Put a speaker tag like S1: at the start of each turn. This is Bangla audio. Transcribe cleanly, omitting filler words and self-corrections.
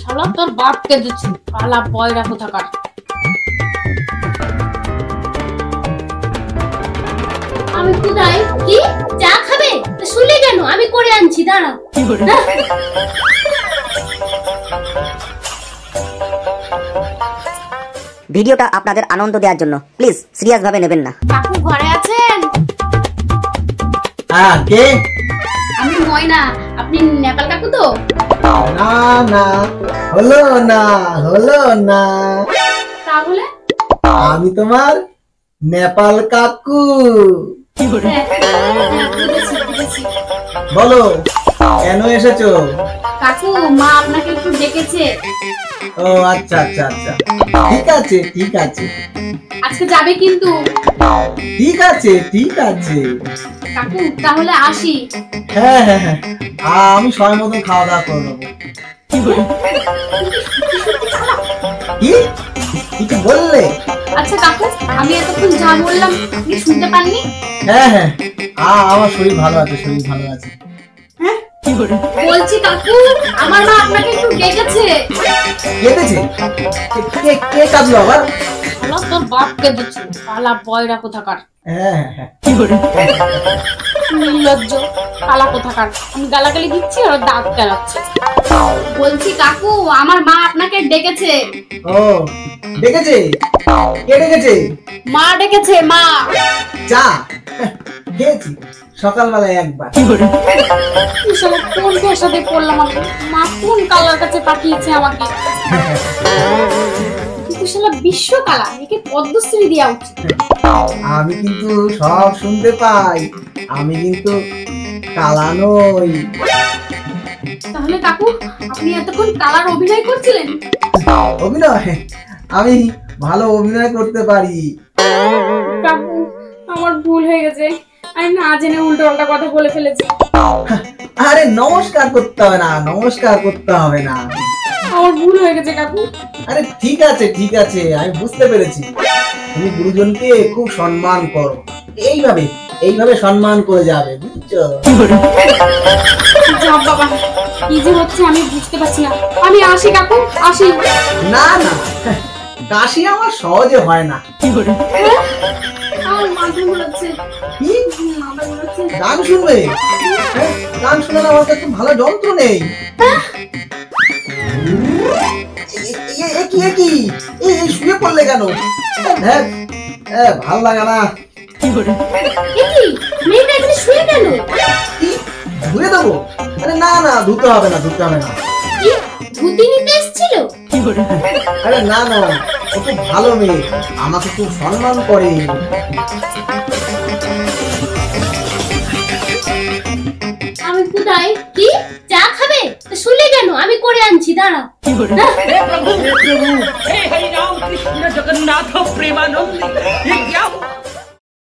S1: শালা তোর বাপকে দিচ্ছি, পালা বয়রা কোথাকার।
S2: আমি কোথায়? কি চা খাবে? শুনলে কেন? আমি করে আনছি, দাঁড়াও।
S3: ভিডিওটা আপনাদের আনন্দ দেওয়ার জন্য, প্লিজ সিরিয়াস ভাবে নেবেন না।
S2: কাকু ঘরে আছেন?
S4: হ্যাঁ, কে?
S2: আমি ময়না। আপনি নেপাল কাকু তো?
S4: না না, হলো না, হলো না।
S2: তাহলে
S4: আমি তোমার নেপাল কাকু।
S2: বুঝেছি।
S4: বলো, কেন এসেছো?
S2: কাকু, মা আপনাকে একটু ডেকেছে।
S4: ও আচ্ছা আচ্ছা আচ্ছা, ঠিক আছে ঠিক আছে
S2: আজকে যাবে কিন্তু।
S4: ঠিক আছে ঠিক আছে।
S2: কাকু তাহলে আসি।
S4: হ্যাঁ হ্যাঁ হ্যাঁ, আমি সময় মতো খাওয়া দাওয়া করে নেবো। কি কিছু বললে?
S2: আচ্ছা কাকু, আমি এতক্ষণ যা বললাম আপনি শুনতে পাননি?
S4: হ্যাঁ হ্যাঁ, আমার শরীর ভালো আছে, শরীর ভালো আছে।
S2: বলছি কাকু, আমার মা আপনাকে একটু ডেকেছে।
S4: কেটেছে? কে কাঁদলো আবার?
S1: শালা তোর বাপকে দিচ্ছি, পালা বয়রা কোথাকার।
S4: হ্যাঁ হ্যাঁ,
S1: নির্লজ্জ পালা কোথাকার। আমি গালাগালি দিচ্ছি আর দাঁত কেলাচ্ছে।
S2: বলছি কাকু, আমার মা আপনাকে ডেকেছে।
S4: ও ডেকেছে? কে ডেকেছে?
S1: মা ডেকেছে, মা।
S4: চা খেয়েছি সকালবেলায় একবার।
S1: শালা কোন পেশাতে পড়লাম আমি? মা কোন কালার কাছে পাঠিয়েছে আমাকে? কিন্তু শালা বিশ্ব কালা, একে পদ্মশ্রী দেওয়া উচিত।
S4: আমি কিন্তু সব শুনতে পাই, আমি কিন্তু কালা নই।
S2: তাহলে কাকু, আপনি এতক্ষণ কালার অভিনয় করছিলেন?
S4: অভিনয়? আমি ভালো অভিনয় করতে পারি।
S1: কাকু, আমার ভুল হয়ে গেছে, আমি না জেনে উল্টো পাল্টা কথা বলে ফেলেছি।
S4: আরে নমস্কার করতে হবে না, নমস্কার করতে হবে না।
S1: আমার ভুল হয়ে গেছে কাকু।
S4: আরে ঠিক আছে ঠিক আছে, আমি বুঝতে পেরেছি। তুমি গুরুজনকে খুব সম্মান করো, এইভাবে এইভাবে সম্মান করে যাবে, বুঝছো?
S1: যা বাবা, কি যে হচ্ছে আমি বুঝতে পারছি না। আমি আসি কাকু, আসি।
S4: না না, কাশি আমার সহজে হয় না।
S2: আমার মাথা ঘোরাচ্ছে।
S4: কি
S2: মাথা ঘোরাচ্ছে।
S4: গান শুনবে? হ্যাঁ, গান শোনার আমার কাছে ভালো যন্ত্র নেই। এই শুয়ে পড়লে কেন? হ্যাঁ ভাল লাগে না।
S2: কি মেয়েটা এখানে শুয়ে গেল?
S4: কি ধুয়ে দেবো? আরে না না, ধুতে হবে না, ধুতে হবে না।
S2: কি ধুতি নিতে এসেছিল?
S4: আরে না না, ও খুব ভালো মেয়ে, আমাকে খুব সম্মান করে।
S2: আমি কোথায়? কি চা খাবে? শুনলে কেন? আমি করে আনছি, দাঁড়াও।
S5: हे प्रभु हे हरि राम कृष्ण जगन्नाथ प्रेमानंद